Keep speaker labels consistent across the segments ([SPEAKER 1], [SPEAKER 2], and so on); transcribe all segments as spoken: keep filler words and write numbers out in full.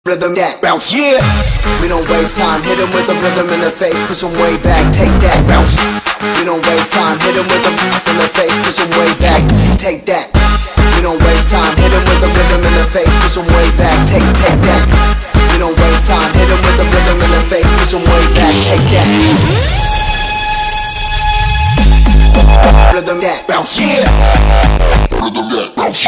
[SPEAKER 1] Rhythm that bounce, yeah. We don't waste time, hit him with a rhythm in the face, push him way back, take that bounce. We don't waste time, hit him with a in the face, push him way back, take that. We don't waste time, hit him with a rhythm in the face, push him way back, take, take that. We don't waste time, hit him with a rhythm in the face, push him way back, take that. Rhythm that bounce, yeah. Rhythm that bounce.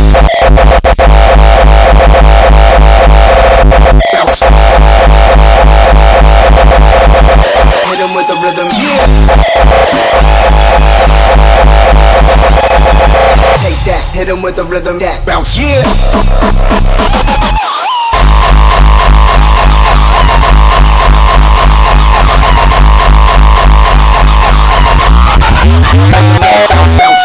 [SPEAKER 1] Bounce. Hit him with the rhythm, yeah. Take that, hit him with the rhythm, that bounce, yeah. Bounce, bounce.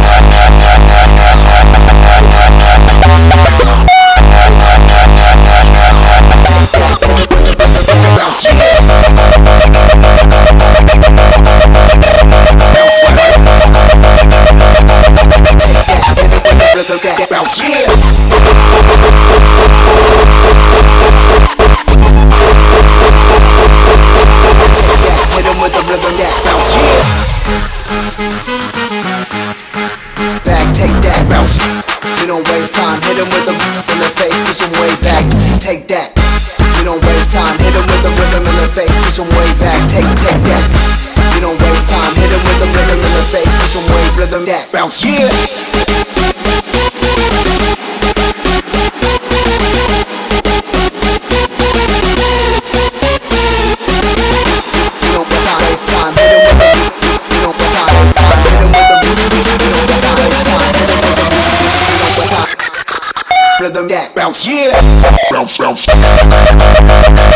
[SPEAKER 1] We don't waste time, hit him with the in the face, push him way back, take that. We don't waste time, hit him with the rhythm in the face, push him way back, take, take that. We don't waste time, hit him with the rhythm in the face, push him way, rhythm that bounce, yeah. We don't waste time, hit him with the we don't waste time, hit him with the we don't waste time, hit him with the rhythm that bounce, yeah. Bounce, bounce.